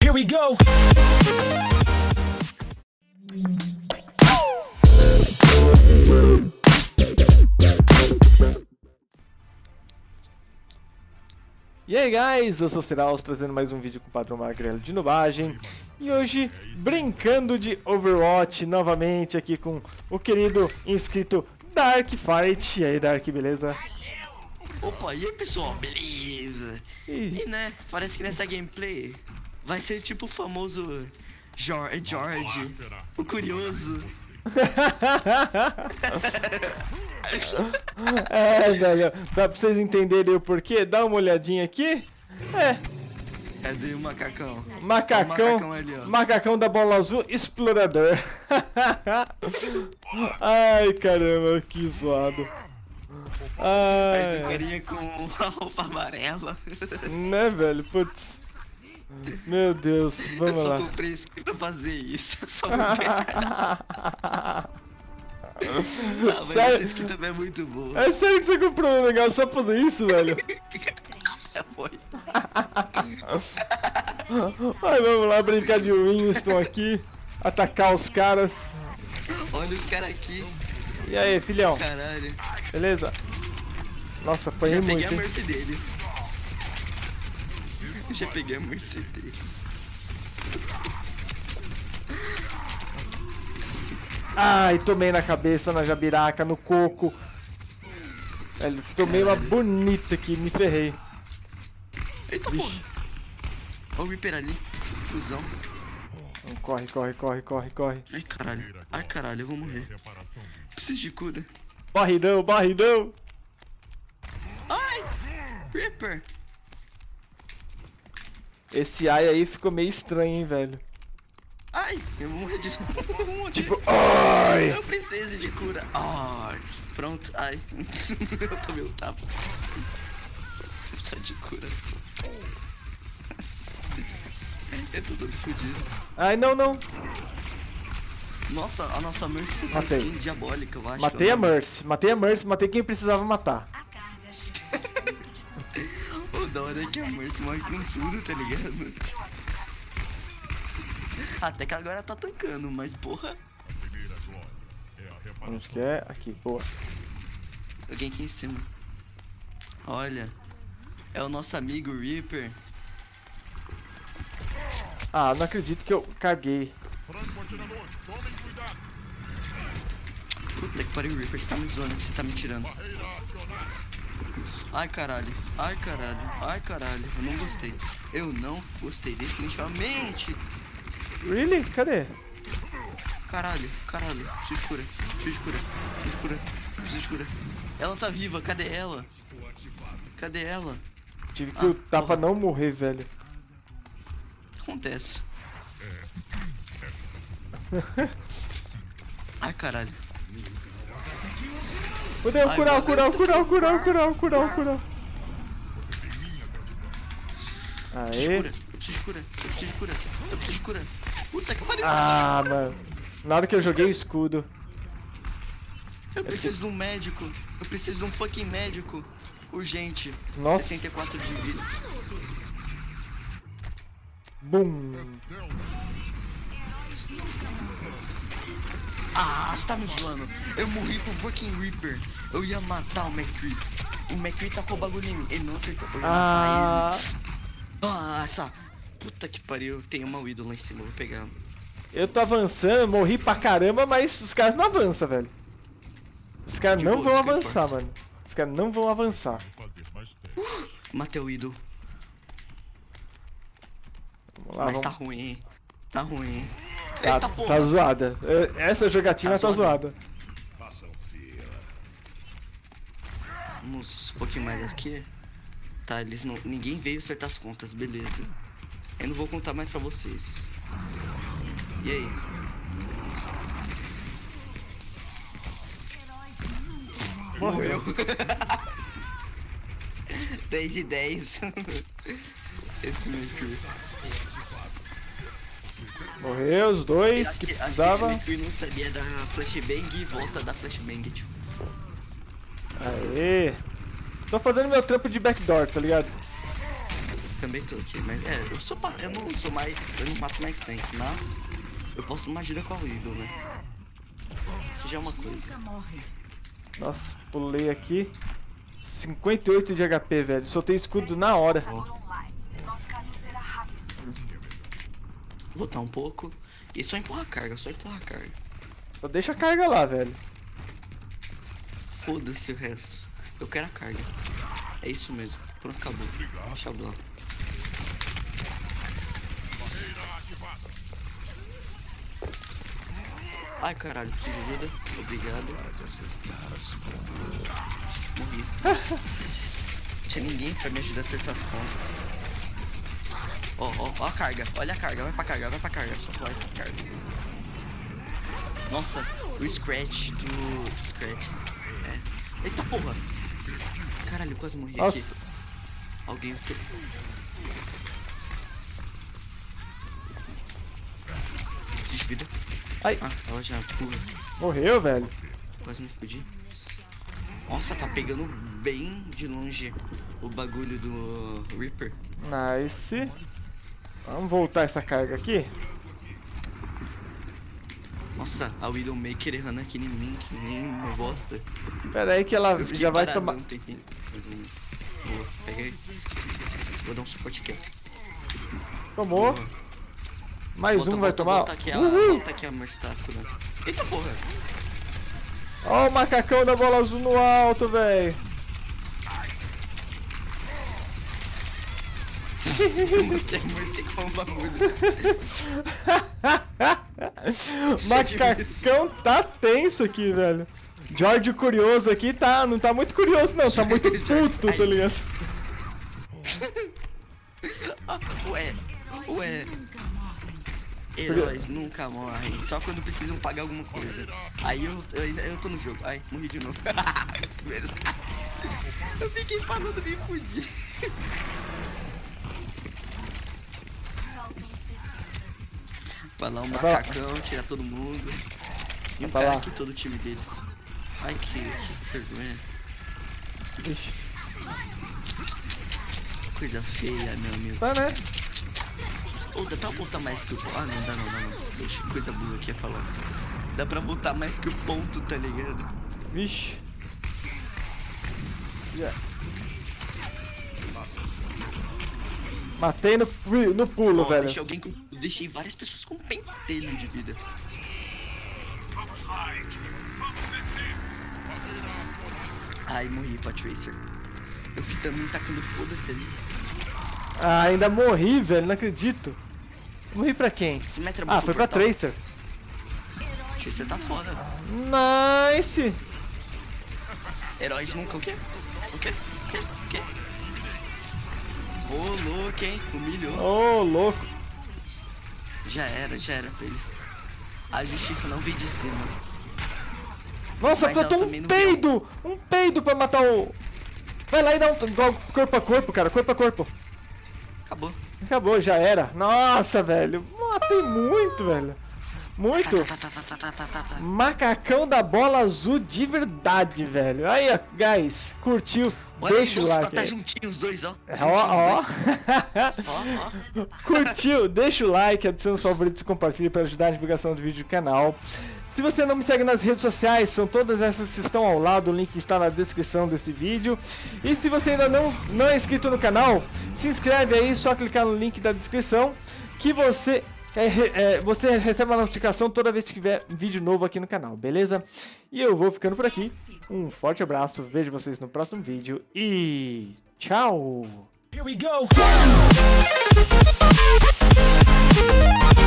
Here we go. E aí guys, eu sou o Siraus, trazendo mais um vídeo com o padrão magrelo de nubagem. E hoje, brincando de Overwatch novamente aqui com o querido inscrito Dark Fight. E aí Dark, beleza? Opa, e aí pessoal, beleza? E né, parece que nessa gameplay vai ser tipo o famoso George, o curioso. É, velho, dá pra vocês entenderem o porquê? Dá uma olhadinha aqui. Cadê o macacão? Macacão Ali, ó. Macacão da bola azul, explorador. Ai, caramba, que zoado. Aí Ai, do carinha com a roupa amarela. né, velho? Putz. Meu Deus, Eu vamos só lá. comprei isso aqui pra fazer isso. Eu só comprei. Mas Sério? essa skin também é muito boa. É sério que você comprou um negócio só pra fazer isso, velho? Foi. Ai, vamos lá brincar de Winston aqui. Atacar os caras. Olha os caras aqui. E aí, filhão? Caralho. Beleza? Nossa, Já apanhei peguei muito, a hein? mercy deles. Já peguei a mercy deles. Ai, tomei na cabeça, na jabiraca, no coco. Velho, tomei uma bonita aqui, me ferrei. Eita porra. Olha o Reaper ali. Fusão. Corre, corre, corre, corre, corre. Ai caralho. Ai caralho, eu vou morrer. Preciso de cura. Barridão, barridão. Ai! Reaper. Esse ai aí ficou meio estranho, hein, velho. Ai, eu vou morrer de novo. Eu vou morrer. Tipo, ai. Eu preciso de cura. Ai. Pronto, ai. Eu tomei o tapa. Só de cura. Eu tô todo fodido. Ai, não, não. Nossa, a nossa Mercy tem uma Matei. skin diabólica, eu acho. Matei a Mercy, matei quem precisava matar. O da hora é que a Mercy morre com tudo, tá ligado? Até que agora tá tancando, mas porra. Onde que é? Aqui, boa. Alguém aqui em cima. Olha. É o nosso amigo Reaper. Ah, não acredito que eu caguei. Puta que pariu, Reaper, você tá me zoando, você tá me tirando. Ai caralho, ai caralho, ai caralho, eu não gostei. Eu não gostei, definitivamente. Really? Cadê? Caralho, caralho, preciso de cura, preciso de cura, preciso de cura, preciso de cura. Ela tá viva, cadê ela? Cadê ela? Tive que lutar pra não morrer, velho. O que acontece? Ai caralho. Fudeu, Ai, curar, mano, curar, eu tô curar, com- curar, curar, curar, curar. Eu preciso de Aê. cura, eu preciso de cura, eu preciso de cura, eu preciso de cura. Puta que pariu, Ah, mano. Na hora que eu joguei o escudo. eu preciso de um médico, eu preciso de um fucking médico. Urgente. Nossa. 74 de vida. Bum. Ah, você tá me zoando. Eu morri pro fucking Reaper. Eu ia matar o McCree. O McCree tacou o bagulho em mim. Ele não acertou. Eu ia matar Ah. ele. Nossa. Puta que pariu. Tem uma Widow lá em cima. Eu vou pegar. Eu tô avançando, morri pra caramba, mas os caras não avançam, velho. Os caras De não boa, vão isso que avançar, importa. mano. Os caras não vão avançar. Matei o Widow. Vamos lá, Mas vamos. tá ruim, hein? Tá ruim, hein? Tá, Eita porra. tá zoada. Essa jogatina Tá tá zoada. Vamos um pouquinho mais aqui. Tá, eles não. Ninguém veio acertar as contas, beleza. Eu não vou contar mais pra vocês. E aí? Morreu. 10 de 10. Esse McCree. Morreu os dois que precisava. Acho que esse McCree não sabia da flashbang e volta da flashbang, tipo. Aê. Tô fazendo meu trampo de backdoor, tá ligado? Também tô aqui, mas eu não sou mais, eu não mato mais tanque, mas eu posso uma ajuda com a Widow, né? Isso já é uma coisa. Nossa, pulei aqui. 58 de HP, velho. Soltei escudo na hora. Voltar um pouco. E só empurra a carga, só empurra a carga. Só deixa a carga lá, velho. Foda-se o resto. Eu quero a carga. É isso mesmo. Pronto, acabou. Deixa eu lá. Ai, caralho, preciso de ajuda. Obrigado. Morri. Tinha ninguém pra me ajudar a acertar as pontas. Ó a carga. Olha a carga. Vai pra carga, vai pra carga. Só vai pra carga. Nossa, o Scratch do... Scratches. É. Eita porra. Caralho, quase morri. Nossa. Aqui. Alguém... De vida. Ai. Ah, ela já pula. Morreu, velho. Quase não explodi. Nossa, tá pegando bem de longe o bagulho do Reaper. Nice. Vamos voltar essa carga aqui. Nossa, a Widowmaker errando aqui em mim, que nem uma bosta. Pera aí que ela já vai tomar... Boa, pega aí. Vou dar um suporte aqui. Tomou. Boa. Mais um vai tomar. Volta aqui a Merstaco, né? Eita porra. Ó o macacão da bola azul no alto, velho. Macacão tá tenso aqui, velho. George curioso aqui tá, não tá muito curioso não, tá muito puto, tá ligado? Ué. Heróis nunca morrem, só quando precisam pagar alguma coisa. Aí eu tô no jogo. Ai, morri de novo. Eu fiquei falando bem fudido. Vai lá um macacão, tirar todo mundo. E um cara aqui todo o time deles. Ai, que vergonha. Ixi. Coisa feia, meu amigo. Tá, né? Ou dá pra botar mais que o ponto. Ah, não, dá não. Deixa coisa boa aqui a falar. Dá pra botar mais que o ponto, tá ligado? Vixe. Yeah. Matei no pulo, velho. Deixei várias pessoas com pentelho de vida. Ai, morri pra Tracer. Eu fui também tacando foda-se ali. Ah, ainda morri, velho, não acredito. Morri pra quem? Ah, foi pra Tracer. Tracer tá foda. Nice! Heróis nunca, o quê? Ô, louco, hein? Humilhou. Ô, louco. Já era pra eles. A justiça não veio de cima. Nossa, faltou um peido! Um peido pra matar o... Vai lá e dá um corpo a corpo, cara. Corpo a corpo. Acabou, já era. Nossa, velho. Matei muito, velho. Muito. Macacão da bola azul de verdade, velho. Aí, ó, guys. Curtiu? Deixa o like. Tá juntinho os dois, ó. Ó. Curtiu? Deixa o like, adiciona os favoritos e compartilha para ajudar a divulgação do vídeo do canal. Se você não me segue nas redes sociais, são todas essas que estão ao lado, o link está na descrição desse vídeo. E se você ainda não é inscrito no canal, se inscreve aí, só clicar no link da descrição que você recebe uma notificação toda vez que tiver vídeo novo aqui no canal, beleza? E eu vou ficando por aqui. Um forte abraço, vejo vocês no próximo vídeo e tchau! Here we go.